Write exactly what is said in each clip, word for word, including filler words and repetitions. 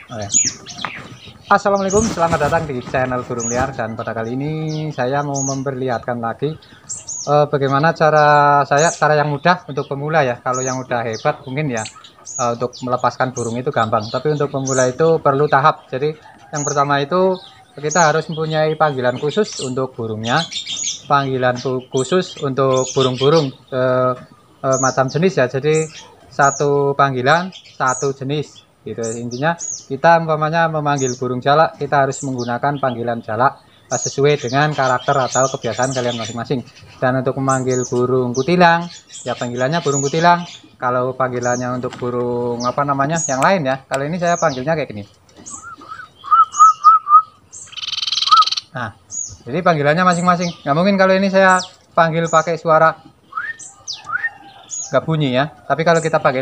Oh ya. Assalamualaikum, selamat datang di channel Burung Liar, dan pada kali ini saya mau memperlihatkan lagi uh, bagaimana cara saya, cara yang mudah untuk pemula ya. Kalau yang udah hebat mungkin ya uh, untuk melepaskan burung itu gampang, tapi untuk pemula itu perlu tahap. Jadi yang pertama itu kita harus mempunyai panggilan khusus untuk burungnya, panggilan khusus untuk burung-burung uh, uh, macam jenis ya. Jadi satu panggilan satu jenis gitu. Intinya kita umpamanya memanggil burung jalak, kita harus menggunakan panggilan jalak sesuai dengan karakter atau kebiasaan kalian masing-masing. Dan untuk memanggil burung kutilang ya panggilannya burung kutilang. Kalau panggilannya untuk burung apa namanya yang lain ya, kalau ini saya panggilnya kayak gini. Nah, jadi panggilannya masing-masing. Nggak mungkin kalau ini saya panggil pakai suara nggak bunyi ya, tapi kalau kita panggil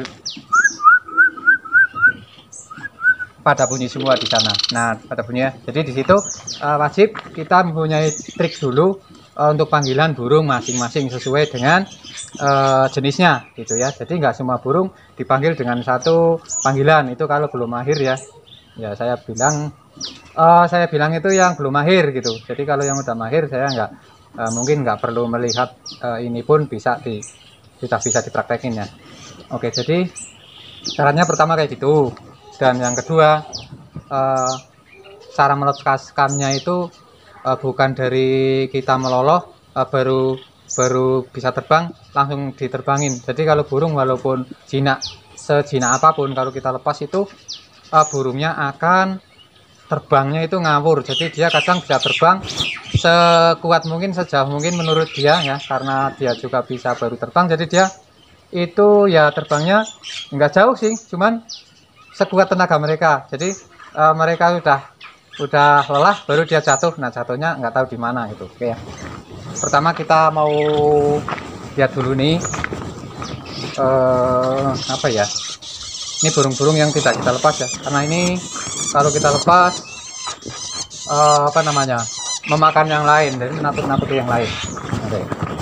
pada bunyi semua di sana. Nah, pada bunyi ya. Jadi di situ uh, wajib kita mempunyai trik dulu uh, untuk panggilan burung masing-masing sesuai dengan uh, jenisnya gitu ya. Jadi nggak semua burung dipanggil dengan satu panggilan, itu kalau belum mahir ya. Ya saya bilang uh, saya bilang itu yang belum mahir gitu. Jadi kalau yang udah mahir saya nggak uh, mungkin nggak perlu melihat uh, ini pun bisa di sudah bisa dipraktekin ya. Oke, jadi caranya pertama kayak gitu. Dan yang kedua, uh, cara melepaskannya itu uh, bukan dari kita meloloh uh, baru baru bisa terbang langsung diterbangin. Jadi kalau burung walaupun jinak sejinak apapun, kalau kita lepas itu uh, burungnya akan terbangnya itu ngawur. Jadi dia kadang bisa terbang sekuat mungkin, sejauh mungkin menurut dia ya, karena dia juga bisa baru terbang. Jadi dia itu ya terbangnya nggak jauh sih, cuman sekuat tenaga mereka. Jadi uh, mereka udah udah lelah baru dia jatuh. Nah, jatuhnya nggak tahu di mana gitu. Oke ya. Pertama kita mau lihat dulu nih uh, apa ya, ini burung-burung yang tidak kita lepas ya, karena ini kalau kita lepas uh, apa namanya memakan yang lain, jadi menakut-nakuti yang lain. Oke.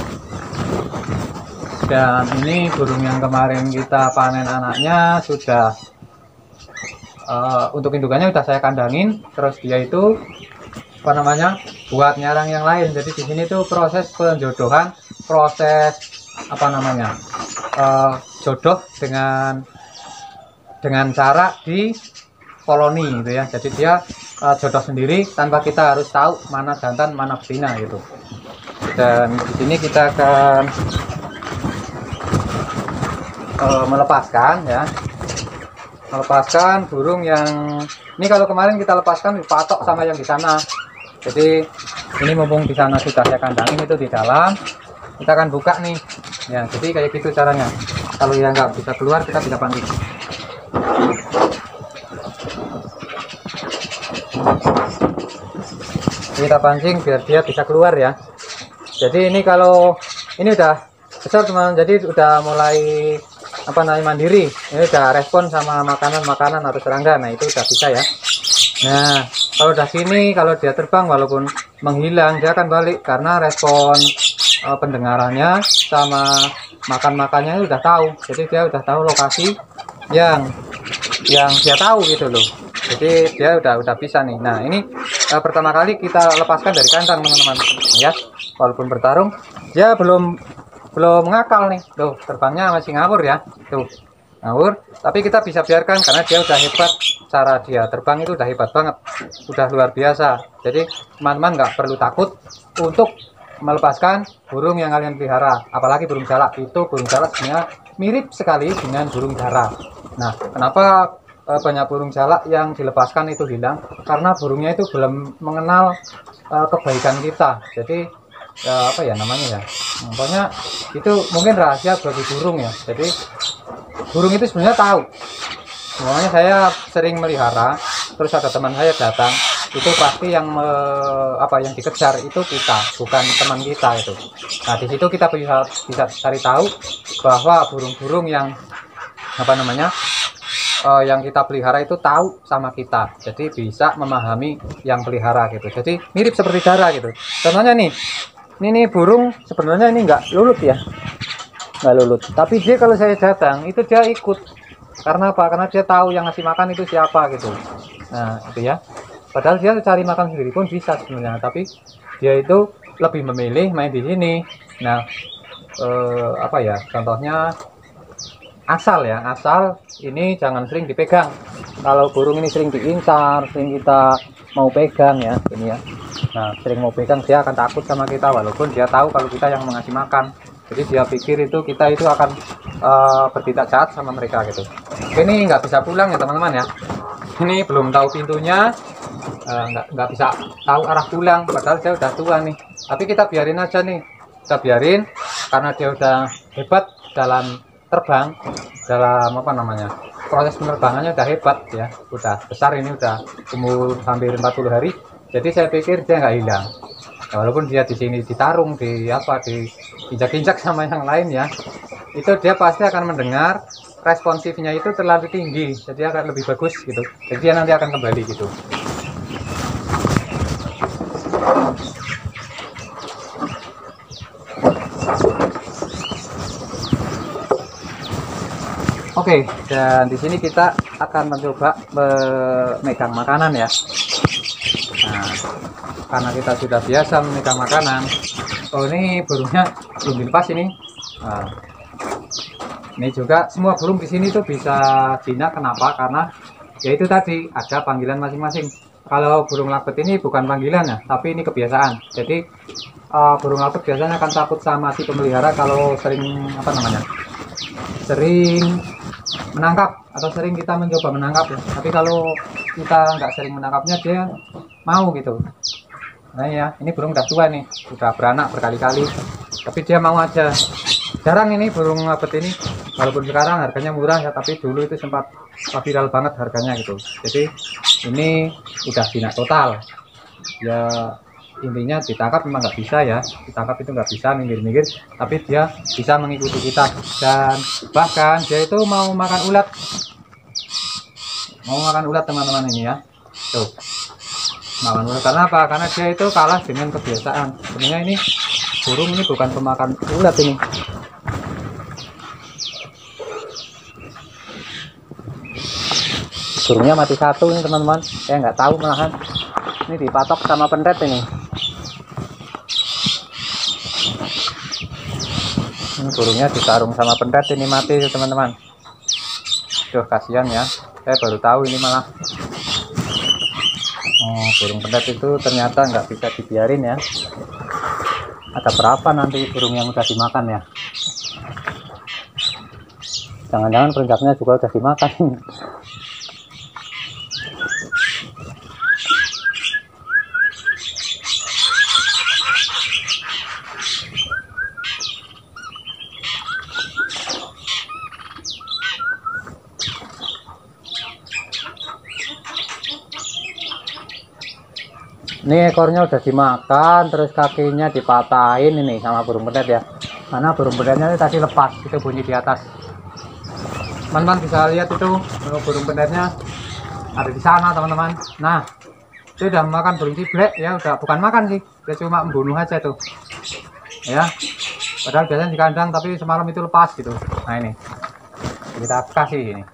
Dan ini burung yang kemarin kita panen anaknya sudah Uh, untuk indukannya udah saya kandangin, terus dia itu apa namanya buat nyarang yang lain. Jadi di sini tuh proses penjodohan, proses apa namanya uh, jodoh dengan dengan cara di koloni gitu ya. Jadi dia uh, jodoh sendiri tanpa kita harus tahu mana jantan mana betina gitu. Dan di sini kita akan uh, melepaskan ya. melepaskan burung yang ini, kalau kemarin kita lepaskan dipatok sama yang di sana. Jadi ini mumpung di sana sudah saya kandangin itu di dalam, kita akan buka nih ya. Jadi kayak gitu caranya. Kalau yang nggak bisa keluar kita bisa pancing. Kita pancing biar dia bisa keluar ya. Jadi ini kalau ini udah besar teman, jadi udah mulai apa namanya mandiri, ini udah respon sama makanan-makanan atau serangga. Nah itu udah bisa ya. Nah kalau udah sini, kalau dia terbang walaupun menghilang dia akan balik karena respon uh, pendengarannya sama makan-makannya udah tahu. Jadi dia udah tahu lokasi yang yang dia tahu gitu loh. Jadi dia udah udah bisa nih. Nah ini uh, pertama kali kita lepaskan dari kandang teman-teman ya. Walaupun bertarung dia belum belum ngakal nih, tuh terbangnya masih ngawur ya, tuh ngawur. Tapi kita bisa biarkan karena dia udah hebat, cara dia terbang itu udah hebat banget, udah luar biasa. Jadi teman-teman nggak perlu takut untuk melepaskan burung yang kalian pelihara, apalagi burung jalak. Itu burung jalak sebenarnya mirip sekali dengan burung dara. Nah kenapa e, banyak burung jalak yang dilepaskan itu hilang? Karena burungnya itu belum mengenal e, kebaikan kita. Jadi ya apa ya namanya ya, pokoknya itu mungkin rahasia bagi burung ya. Jadi burung itu sebenarnya tahu, makanya saya sering melihara, terus ada teman saya datang, itu pasti yang me, apa yang dikejar itu kita, bukan teman kita itu. Nah di situ kita bisa bisa cari tahu bahwa burung-burung yang apa namanya uh, yang kita pelihara itu tahu sama kita, jadi bisa memahami yang pelihara gitu. Jadi mirip seperti dara gitu. Contohnya nih, ini nih burung sebenarnya ini nggak lulut ya, nggak lulut, tapi dia kalau saya datang itu dia ikut. Karena apa? Karena dia tahu yang ngasih makan itu siapa gitu. Nah itu ya, padahal dia cari makan sendiri pun bisa sebenarnya, tapi dia itu lebih memilih main di sini. Nah eh, apa ya, contohnya asal ya, asal ini jangan sering dipegang. Kalau burung ini sering diincar, sering kita mau pegang ya ini ya, nah sering mau pegang, dia akan takut sama kita walaupun dia tahu kalau kita yang mengasih makan. Jadi dia pikir itu kita itu akan uh, bertindak jahat sama mereka gitu. Ini nggak bisa pulang ya teman-teman ya, ini belum tahu pintunya, uh, nggak nggak bisa tahu arah pulang, padahal dia udah tua nih. Tapi kita biarin aja nih, kita biarin karena dia udah hebat dalam terbang, dalam apa namanya, proses penerbangannya udah hebat ya, udah besar, ini udah umur hampir empat puluh hari. Jadi saya pikir dia nggak hilang, ya, walaupun dia di sini ditarung, di apa, di injak-injak sama yang lain ya, itu dia pasti akan mendengar, responsifnya itu terlalu tinggi, jadi akan lebih bagus gitu, jadi dia nanti akan kembali gitu. Oke, dan di sini kita akan mencoba memegang makanan ya. Nah, karena kita sudah biasa memegang makanan. Oh, ini burungnya belum dilepas ini. Nah, ini juga semua burung di sini tuh bisa jinak. Kenapa? Karena yaitu tadi ada panggilan masing-masing. Kalau burung labet ini bukan panggilan ya, tapi ini kebiasaan. Jadi uh, burung labet biasanya akan takut sama si pemelihara kalau sering apa namanya, sering menangkap atau sering kita mencoba menangkap ya. Tapi kalau kita nggak sering menangkapnya, dia mau gitu. Nah ya, ini burung udah tua nih, udah beranak berkali-kali, tapi dia mau aja. Jarang ini burung labet ini, walaupun sekarang harganya murah ya, tapi dulu itu sempat viral banget harganya gitu. Jadi ini udah jinak total ya. Intinya ditangkap memang nggak bisa ya, ditangkap itu nggak bisa minggir-minggir, tapi dia bisa mengikuti kita, dan bahkan dia itu mau makan ulat, mau makan ulat teman-teman ini ya, tuh makan ulat. Karena apa? Karena dia itu kalah dengan kebiasaan. Sebenarnya ini burung ini bukan pemakan ulat ini. Burungnya mati satu ini teman-teman, saya nggak tahu malahan ini dipatok sama pendet ini. Ini burungnya ditarung sama pendet ini, mati teman-teman. Duh kasihan ya, saya baru tahu ini malah. Oh, burung pendet itu ternyata nggak bisa dibiarin ya. Ada berapa nanti burung yang udah dimakan ya? Jangan-jangan perenjaknya juga udah dimakan. Ini ekornya udah dimakan, terus kakinya dipatahin ini sama burung pendet ya. Karena burung pendetnya tadi lepas, itu bunyi di atas. Teman-teman bisa lihat itu burung pendetnya ada di sana teman-teman. Nah, dia udah makan burung ciblek ya, udah bukan makan sih, dia cuma membunuh aja tuh. Ya, padahal biasanya di kandang, tapi semalam itu lepas gitu. Nah ini, kita kasih ini.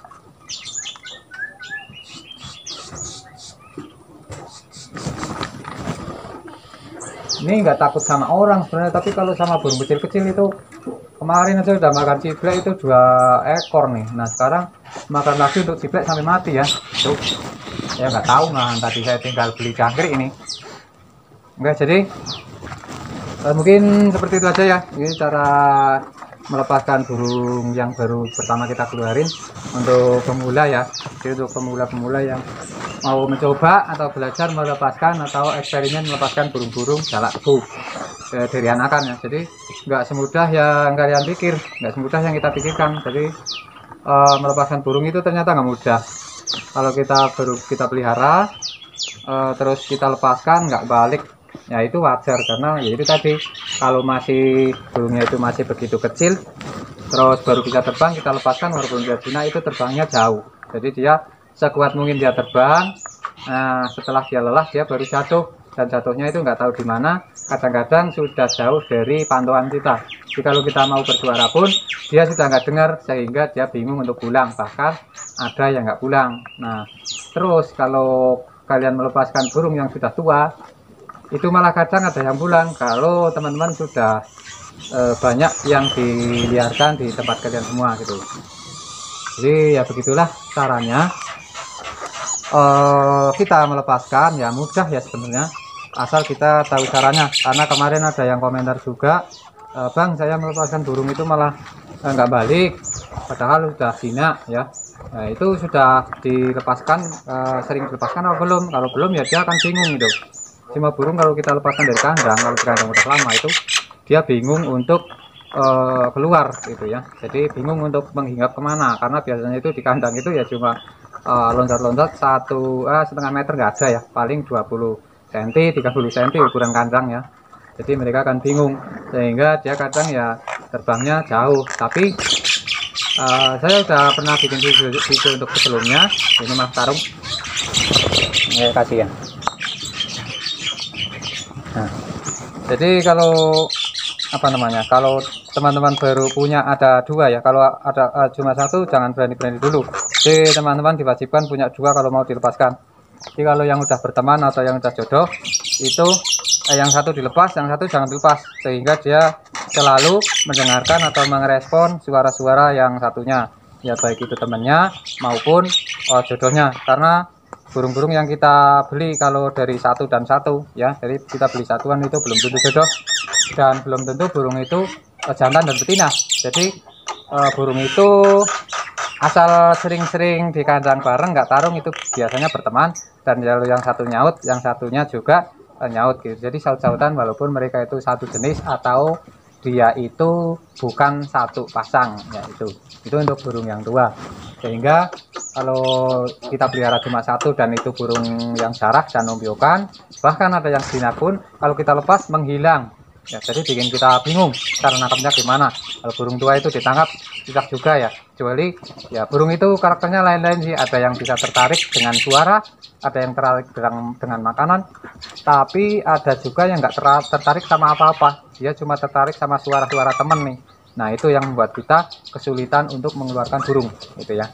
Ini nggak takut sama orang sebenarnya, tapi kalau sama burung kecil-kecil itu, kemarin aja udah makan ciblek itu dua ekor nih. Nah sekarang makan lagi untuk ciblek sampai mati ya. Tuh, ya nggak tahu nah, tadi saya tinggal beli jangkrik ini. Oke, jadi eh, mungkin seperti itu aja ya. Ini cara melepaskan burung yang baru pertama kita keluarin untuk pemula ya. Jadi untuk pemula-pemula yang mau mencoba atau belajar melepaskan atau eksperimen melepaskan burung-burung jalakku dari anakan ya. Jadi nggak semudah yang kalian pikir, nggak semudah yang kita pikirkan. Jadi uh, melepaskan burung itu ternyata nggak mudah. Kalau kita baru kita pelihara uh, terus kita lepaskan nggak balik, ya itu wajar, karena ya itu tadi, kalau masih burungnya itu masih begitu kecil terus baru bisa terbang, kita lepaskan walaupun dia jinak itu terbangnya jauh. Jadi dia sekuat mungkin dia terbang. Nah, setelah dia lelah dia baru jatuh, dan jatuhnya itu nggak tahu di mana. Kadang-kadang sudah jauh dari pantauan kita. Jadi kalau kita mau bersuara pun dia sudah nggak dengar, sehingga dia bingung untuk pulang. Bahkan ada yang nggak pulang. Nah, Terus kalau kalian melepaskan burung yang sudah tua, itu malah kadang ada yang pulang kalau teman-teman sudah e, banyak yang diliarkan di tempat kalian semua gitu. Jadi ya begitulah caranya. E, kita melepaskan ya mudah ya sebenarnya, asal kita tahu caranya. Karena kemarin ada yang komentar juga, e, Bang, saya melepaskan burung itu malah nggak e, balik, padahal sudah jinak ya. Nah itu sudah dilepaskan, e, sering dilepaskan atau belum? Kalau belum ya dia akan bingung gitu. Cuma burung kalau kita lepaskan dari kandang, kalau di kandang udah lama itu dia bingung untuk e, keluar gitu ya. Jadi bingung untuk menghinggap kemana, karena biasanya itu di kandang itu ya cuma loncat-loncat satu eh, setengah meter nggak ada ya, paling dua puluh sentimeter tiga puluh sentimeter ukuran kandang ya. Jadi mereka akan bingung, sehingga dia kadang ya terbangnya jauh. Tapi uh, saya sudah pernah bikin video, video untuk sebelumnya. Ini mas tarung ya, kasih ya. Nah, jadi kalau apa namanya, kalau teman-teman baru punya ada dua ya, kalau ada uh, cuma satu jangan berani-berani dulu. Jadi teman-teman diwajibkan punya dua kalau mau dilepaskan. Jadi kalau yang udah berteman atau yang udah jodoh itu eh, yang satu dilepas, yang satu jangan dilepas, sehingga dia selalu mendengarkan atau merespon suara-suara yang satunya ya, baik itu temannya maupun oh, jodohnya. Karena burung-burung yang kita beli kalau dari satu dan satu ya, jadi kita beli satuan itu belum tentu jodoh, dan belum tentu burung itu eh, jantan dan betina. Jadi eh, burung itu asal sering-sering di kandang bareng nggak tarung itu biasanya berteman, dan kalau yang satu nyaut yang satunya juga eh, nyaut gitu. Jadi saut-sautan walaupun mereka itu satu jenis atau dia itu bukan satu pasang ya. Itu itu untuk burung yang tua. Sehingga kalau kita pelihara cuma satu dan itu burung yang jarak dan ombyokan, bahkan ada yang jinak pun kalau kita lepas menghilang ya, jadi bikin kita bingung cara nangkapnya gimana. Kalau burung tua itu ditangkap susah juga ya, kecuali ya burung itu karakternya lain-lain sih. Ada yang bisa tertarik dengan suara, ada yang tertarik dengan, dengan makanan, tapi ada juga yang nggak tertarik sama apa-apa, dia cuma tertarik sama suara-suara temen nih. Nah itu yang membuat kita kesulitan untuk mengeluarkan burung gitu ya.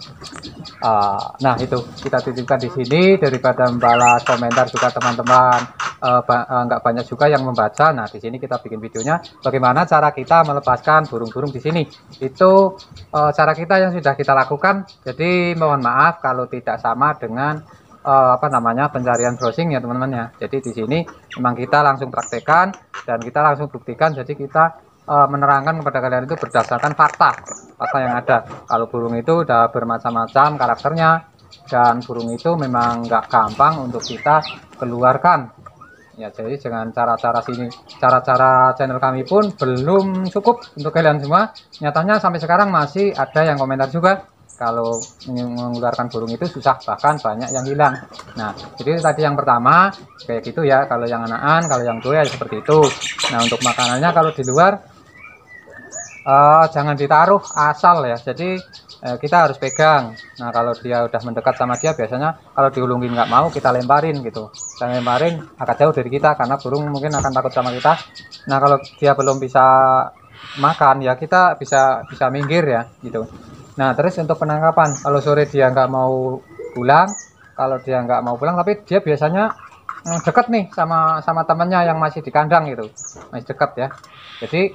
Uh, nah itu kita titipkan di sini, daripada membalas komentar juga teman-teman uh, ba uh, nggak banyak juga yang membaca. Nah di sini kita bikin videonya bagaimana cara kita melepaskan burung-burung di sini. Itu uh, cara kita yang sudah kita lakukan. Jadi mohon maaf kalau tidak sama dengan uh, apa namanya pencarian browsing ya teman-teman ya. Jadi di sini memang kita langsung praktekkan dan kita langsung buktikan. Jadi kita menerangkan kepada kalian itu berdasarkan fakta fakta yang ada. Kalau burung itu udah bermacam-macam karakternya, dan burung itu memang nggak gampang untuk kita keluarkan ya. Jadi dengan cara-cara sini, cara-cara channel kami pun belum cukup untuk kalian semua. Nyatanya sampai sekarang masih ada yang komentar juga kalau mengeluarkan burung itu susah, bahkan banyak yang hilang. Nah jadi tadi yang pertama kayak gitu ya, kalau yang anakan, kalau yang tua ya seperti itu. Nah untuk makanannya kalau di luar Uh, jangan ditaruh asal ya, jadi uh, kita harus pegang. Nah kalau dia udah mendekat sama dia, biasanya kalau diulungin nggak mau, kita lemparin gitu, kita lemparin agak jauh dari kita, karena burung mungkin akan takut sama kita. Nah kalau dia belum bisa makan ya kita bisa bisa minggir ya gitu. Nah terus untuk penangkapan, kalau sore dia nggak mau pulang, kalau dia nggak mau pulang tapi dia biasanya dekat nih sama sama temannya yang masih di kandang gitu, masih dekat ya. Jadi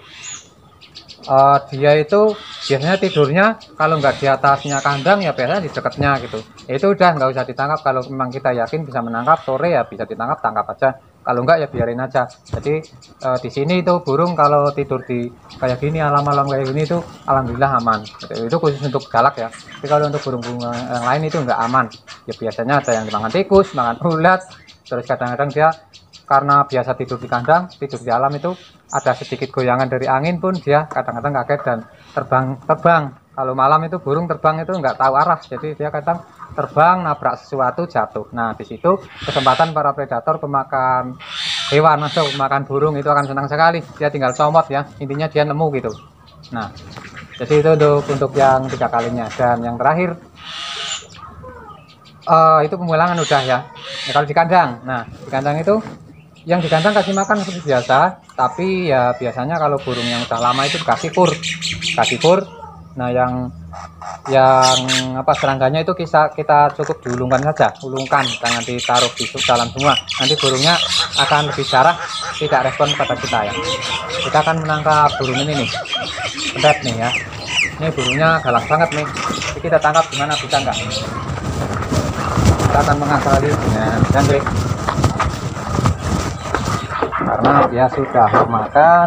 Uh, dia itu biasanya tidurnya kalau nggak di atasnya kandang ya biasanya di dekatnya gitu. Itu udah nggak usah ditangkap. Kalau memang kita yakin bisa menangkap sore ya bisa ditangkap, tangkap aja. Kalau enggak ya biarin aja. Jadi uh, di sini itu burung kalau tidur di kayak gini, alam-alam kayak gini itu alhamdulillah aman. Jadi, itu khusus untuk galak ya. Tapi kalau untuk burung-burung yang lain itu nggak aman. Ya biasanya ada yang makan tikus, makan ulat. Terus kadang-kadang dia karena biasa tidur di kandang, tidur di alam itu ada sedikit goyangan dari angin pun dia kadang-kadang kaget dan terbang terbang. Kalau malam itu burung terbang itu nggak tahu arah, jadi dia kadang terbang nabrak sesuatu jatuh. Nah di situ kesempatan para predator pemakan hewan atau pemakan burung itu akan senang sekali. Dia tinggal comot ya, intinya dia nemu gitu. Nah jadi itu untuk untuk yang tiga kalinya. Dan yang terakhir uh, itu pemulangan udah ya. Ya kalau di kandang, nah di kandang itu yang di kandang kasih makan seperti biasa, tapi ya biasanya kalau burung yang udah lama itu kasih kur, kasih kur. Nah yang yang apa serangganya itu kita kita cukup diulungkan saja, ulungkan, jangan ditaruh di dalam semua. Nanti burungnya akan lebih jarah, tidak respon pada kita ya. Kita akan menangkap burung ini nih, lihat nih ya. Ini burungnya galak banget nih. Jadi kita tangkap gimana, bisa nggak? Kita akan mengakali dengan jangkrik karena dia sudah makan.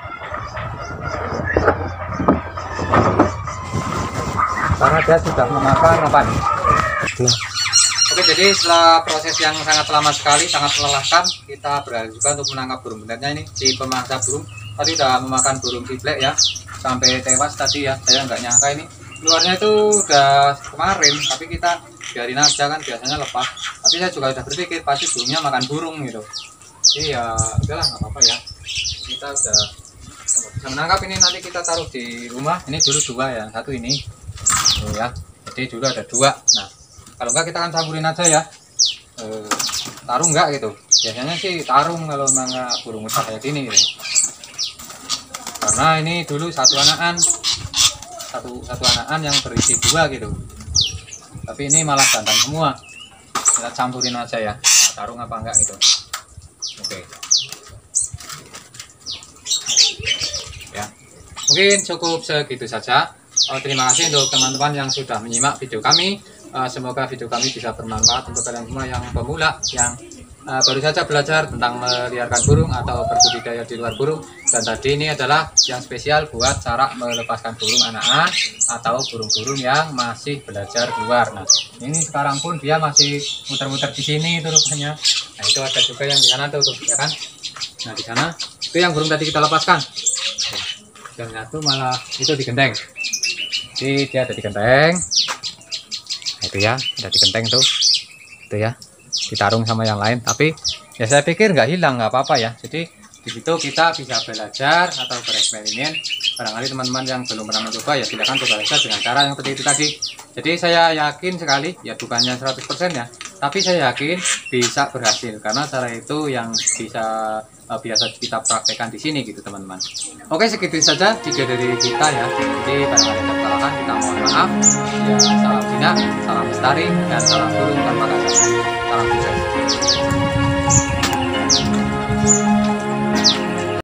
Karena dia sudah memakan apa nih? Oke, jadi setelah proses yang sangat lama sekali, sangat melelahkan, kita berhasil juga untuk menangkap burung benetnya ini. Si pemangsa burung tadi sudah memakan burung ciblek ya, sampai tewas tadi ya. Saya nggak nyangka ini keluarnya itu udah kemarin, tapi kita biarin aja kan, biasanya lepas. Tapi saya juga udah berpikir pasti burungnya makan burung gitu. Jadi ya udahlah, nggak apa-apa ya. Kita udah bisa menangkap ini, nanti kita taruh di rumah. Ini dulu dua ya, satu ini. Oh ya, jadi dulu ada dua. Nah, kalau enggak kita akan campurin aja ya. E, tarung enggak gitu. Biasanya sih tarung kalau memang burung muda kayak gini gitu. Karena ini dulu satu anakan, satu satu anakan yang berisi dua gitu. Tapi ini malah jantan semua. Kita campurin aja ya. Nah, tarung apa enggak gitu. Oke. Ya. Mungkin cukup segitu saja. Oh, terima kasih untuk teman-teman yang sudah menyimak video kami. Uh, semoga video kami bisa bermanfaat untuk kalian semua yang pemula, yang uh, baru saja belajar tentang meliarkan burung atau berbudidaya di luar burung. Dan tadi ini adalah yang spesial buat cara melepaskan burung anakan atau burung-burung yang masih belajar keluar. Nah, ini sekarang pun dia masih muter-muter di sini itu rupanya. Nah, itu ada juga yang di sana tuh, tuh ya kan? Nah, di sana itu yang burung tadi kita lepaskan. Dan satu malah itu digenteng. Jadi dia ada di genteng. Nah, itu ya, ada di genteng tuh. Itu ya, ditarung sama yang lain. Tapi ya saya pikir nggak hilang, nggak apa-apa ya. Jadi di situ kita bisa belajar atau bereksperimen. Barangkali teman-teman yang belum pernah mencoba ya silakan coba saja dengan cara yang seperti itu tadi. Jadi saya yakin sekali, ya bukannya seratus persen ya, tapi saya yakin bisa berhasil karena cara itu yang bisa uh, biasa kita praktekkan di sini gitu teman-teman. Oke, segitu saja video dari kita ya. Jadi barangkali ada kesalahan kita mohon maaf. Ya, salam jinak, salam lestari, dan salam burung tanpa kasar. Salam sukses.